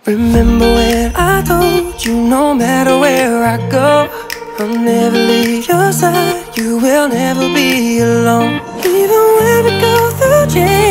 Remember when I told you no matter where I go, I'll never leave your side, you will never be alone. Even when we go through change